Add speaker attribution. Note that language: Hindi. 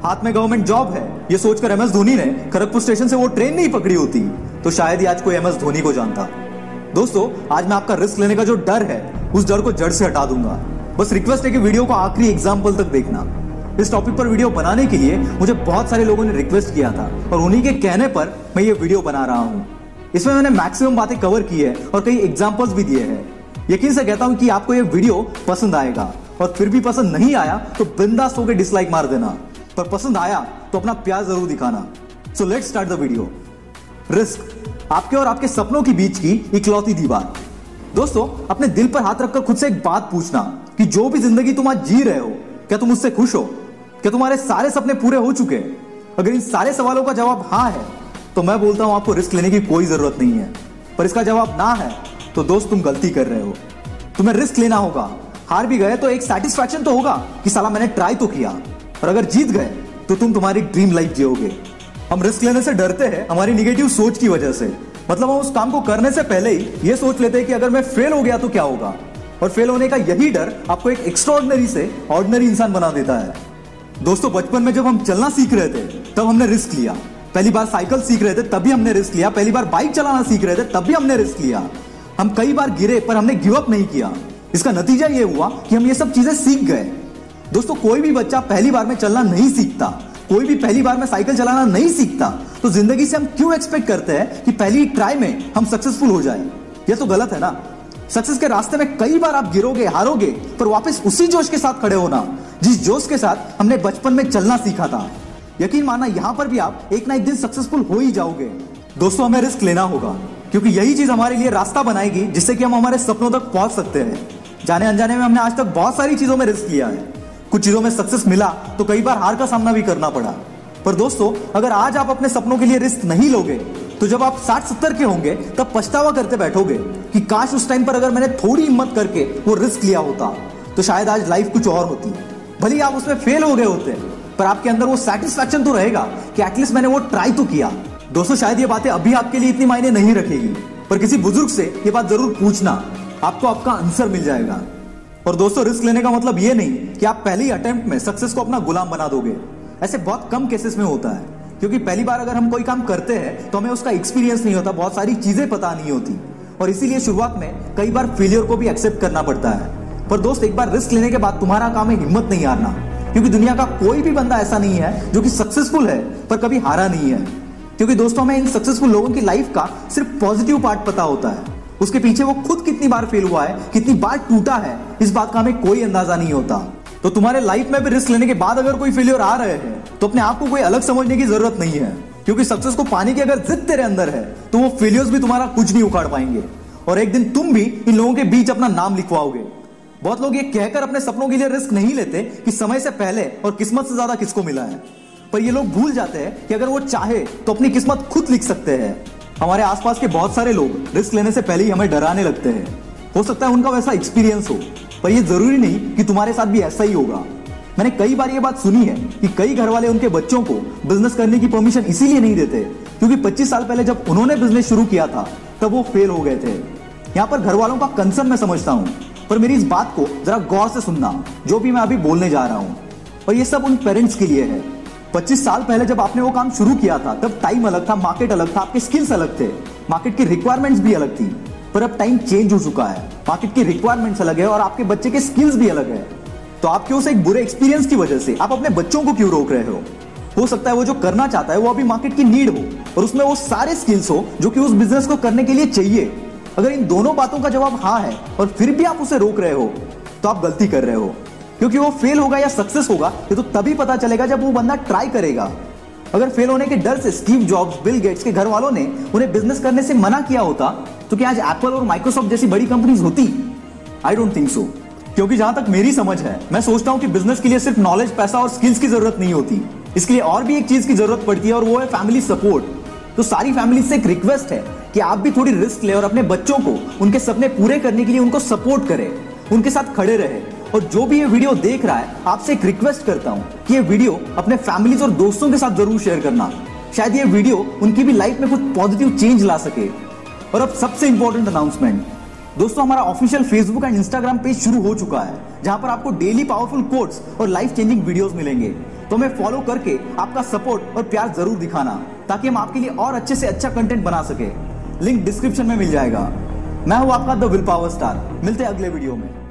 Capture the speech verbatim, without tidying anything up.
Speaker 1: हाथ में गवर्नमेंट जॉब है, ये सोचकर एम एस धोनी ने खड़गपुर स्टेशन से वो ट्रेन नहीं पकड़ी होती तो शायद ही आज कोई एम एस धोनी को जानता। दोस्तों, आज मैं आपका रिस्क लेने का जो डर है उस डर को जड़ से हटा दूंगा। बस रिक्वेस्ट है कि वीडियो को आखिरी एग्जाम्पल तक देखना। इस टॉपिक पर वीडियो बनाने के लिए मुझे बहुत सारे लोगों ने रिक्वेस्ट किया था और उन्हीं के कहने पर मैं ये वीडियो बना रहा हूँ। इसमें मैंने मैक्सिमम बातें कवर की है और कई एग्जाम्पल्स भी दिए हैं। यकीन से कहता हूँ कि आपको ये वीडियो पसंद आएगा और फिर भी पसंद नहीं आया तो बिंदास होकर डिसलाइक मार देना, पर पसंद आया तो अपना प्यार जरूर दिखाना। So let's start the video. Risk, आपके और आपके सपनों के बीच की इकलौती दीवार। दोस्तों, अपने दिल पर हाथ रखकर खुद से एक बात पूछना कि जो भी जिंदगी तुम आज जी रहे हो, क्या तुम उससे खुश हो? क्या तुम्हारे सारे सपने पूरे हो चुके? अगर इन सारे सवालों का जवाब हाँ है तो मैं बोलता हूं आपको रिस्क लेने की कोई जरूरत नहीं है। पर इसका जवाब ना है तो दोस्त तुम गलती कर रहे हो। तुम्हें रिस्क लेना होगा। हार भी गए तो एक सेटिस्फैक्शन तो होगा कि साला मैंने ट्राई तो किया। और अगर जीत गए तो तुम तुम्हारी ड्रीम लाइफ जियोगे। हम रिस्क लेने से डरते हैं हमारी निगेटिव सोच की वजह से। मतलब हम उस काम को करने से पहले ही ये सोच लेते हैं कि अगर मैं फेल हो गया तो क्या होगा। और फेल होने का यही डर आपको एक एक्स्ट्राऑर्डिनरी से ऑर्डिनरी इंसान बना देता है। दोस्तों, बचपन में जब हम चलना सीख रहे थे तब हमने रिस्क लिया। पहली बार साइकिल सीख रहे थे तभी हमने रिस्क लिया। पहली बार बाइक चलाना सीख रहे थे तब भी हमने रिस्क लिया। हम कई बार गिरे पर हमने गिव अप नहीं किया। इसका नतीजा ये हुआ कि हम ये सब चीजें सीख गए। दोस्तों, कोई भी बच्चा पहली बार में चलना नहीं सीखता, कोई भी पहली बार में साइकिल चलाना नहीं सीखता, तो जिंदगी से हम क्यों एक्सपेक्ट करते हैं कि पहली ट्राई में हम सक्सेसफुल हो जाए? ये तो गलत है ना। सक्सेस के रास्ते में कई बार आप गिरोगे, हारोगे, पर वापस उसी जोश के साथ खड़े होना जिस जोश के साथ हमने बचपन में चलना सीखा था। यकीन मानना, यहां पर भी आप एक ना एक दिन सक्सेसफुल हो ही जाओगे। दोस्तों, हमें रिस्क लेना होगा क्योंकि यही चीज हमारे लिए रास्ता बनाएगी जिससे कि हम हमारे सपनों तक पहुंच सकते हैं। जाने अनजाने में हमने आज तक बहुत सारी चीजों में रिस्क लिया है। कुछ चीजों में सक्सेस मिला तो कई बार हार का सामना भी करना पड़ा। पर दोस्तों, अगर आज आप अपने सपनों के लिए रिस्क नहीं लोगे तो जब आप साठ सत्तर के होंगे तब पछतावा करते बैठोगे कि काश उस टाइम पर अगर मैंने थोड़ी हिम्मत करके वो रिस्क लिया होता तो शायद आज लाइफ कुछ और होती। भले आप उसमें फेल हो गए होते पर आपके अंदर वो सेटिस्फैक्शन तो रहेगा कि एटलीस्ट मैंने वो ट्राई तो किया। दोस्तों, शायद ये बातें अभी आपके लिए इतनी मायने नहीं रखेगी, पर किसी बुजुर्ग से ये बात जरूर पूछना, आपको आपका आंसर मिल जाएगा। और दोस्तों, रिस्क लेने का मतलब ये नहीं कि आप पहले ही अटेम्प्ट में सक्सेस को अपना गुलाम बना दोगे। ऐसे बहुत कम केसेस में होता है, क्योंकि पहली बार अगर हम कोई काम करते हैं तो हमें उसका एक्सपीरियंस नहीं होता, बहुत सारी चीजें पता नहीं होती और इसीलिए शुरुआत में कई बार फेलियर को भी एक्सेप्ट करना पड़ता है। पर दोस्त, एक बार रिस्क लेने के बाद तुम्हारा काम है हिम्मत नहीं हारना, क्योंकि दुनिया का कोई भी बंदा ऐसा नहीं है जो कि सक्सेसफुल है पर कभी हारा नहीं है। क्योंकि दोस्तों, हमें इन सक्सेसफुल लोगों की लाइफ का सिर्फ पॉजिटिव पार्ट पता होता है, उसके पीछे वो खुद कितनी बार फेल हुआ है, कितनी बार टूटा है, इस बात का हमें कोई अंदाजा नहीं होता। तो तुम्हारे लाइफ में भी रिस्क लेने के बाद अगर कोई फेलियर आ रहे हैं तो अपने आप को कोई अलग समझने की जरूरत नहीं है, क्योंकि सक्सेस को पाने की अगर जिद तेरे अंदर है तो वो फेलियर्स भी तुम्हारा कुछ नहीं उखाड़ पाएंगे और एक दिन तुम भी इन लोगों के बीच अपना नाम लिखवाओगे। बहुत लोग ये कहकर अपने सपनों के लिए रिस्क नहीं लेते कि समय से पहले और किस्मत से ज्यादा किसको मिला है, पर ये लोग भूल जाते हैं कि अगर वो चाहे तो अपनी किस्मत खुद लिख सकते हैं। हमारे आसपास के बहुत सारे लोग रिस्क लेने से पहले ही हमें डराने लगते हैं। हो सकता है उनका वैसा एक्सपीरियंस हो, पर यह जरूरी नहीं कि तुम्हारे साथ भी ऐसा ही होगा। मैंने कई बार यह बात सुनी है कि कई घर वाले उनके बच्चों को बिजनेस करने की परमिशन इसीलिए नहीं देते क्योंकि पच्चीस साल पहले जब उन्होंने बिजनेस शुरू किया था तब वो फेल हो गए थे। यहाँ पर घर वालों का कंसर्न मैं समझता हूँ, पर मेरी इस बात को जरा गौर से सुनना जो भी मैं अभी बोलने जा रहा हूँ। और ये सब उन पेरेंट्स के लिए है। पच्चीस साल पहले जब आपने वो काम शुरू किया था तब टाइम अलग था, मार्केट अलग था, आपके स्किल्स अलग थे, मार्केट की रिक्वायरमेंट्स भी अलग थी। पर अब टाइम चेंज हो चुका है, मार्केट की रिक्वायरमेंट्स अलग है और आपके बच्चे के स्किल्स भी अलग है। तो आपके उस एक बुरे एक्सपीरियंस की वजह से आप अपने बच्चों को क्यों रोक रहे हो? हो सकता है वो जो करना चाहता है वो अभी मार्केट की नीड हो और उसमें वो सारे स्किल्स हो जो कि उस बिजनेस को करने के लिए चाहिए। अगर इन दोनों बातों का जवाब हाँ है और फिर भी आप उसे रोक रहे हो तो आप गलती कर रहे हो, क्योंकि वो फेल होगा या सक्सेस होगा ये तो तभी पता चलेगा जब वो बंदा ट्राई करेगा। अगर फेल होने के डर से स्टीव जॉब्स, बिल गेट्स के घर वालों ने उन्हें बिजनेस करने से मना किया होता तो क्या आज एप्पल और माइक्रोसॉफ्ट जैसी बड़ी कंपनीज होती? I don't think so. क्योंकि जहां तक मेरी समझ है, मैं सोचता हूं कि बिजनेस के लिए सिर्फ नॉलेज, पैसा और स्किल्स की जरूरत नहीं होती, इसके लिए और भी एक चीज की जरूरत पड़ती है और वो है फैमिली सपोर्ट। तो सारी फैमिली से एक रिक्वेस्ट है कि आप भी थोड़ी रिस्क ले और अपने बच्चों को उनके सपने पूरे करने के लिए उनको सपोर्ट करें, उनके साथ खड़े रहे। और जो भी ये वीडियो देख रहा है, आपसे एक रिक्वेस्ट करता हूं कि ये वीडियो अपने फैमिलीज और दोस्तों के साथ जरूर शेयर करना। शायद ये वीडियो उनकी भी लाइफ में कुछ पॉजिटिव चेंज ला सके। और अब सबसे इंपॉर्टेंट अनाउंसमेंट, दोस्तों हमारा official Facebook and Instagram page शुरू हो चुका है, जहां पर आपको डेली पावरफुल कोट्स और लाइफ चेंजिंग वीडियोस मिलेंगे। तो हमें फॉलो करके आपका सपोर्ट और प्यार जरूर दिखाना, ताकि हम आपके लिए और अच्छे से अच्छा कंटेंट बना सके। लिंक डिस्क्रिप्शन में मिल जाएगा। मैं हूं आपका द विल पावर स्टार। मिलते हैं अगले वीडियो में।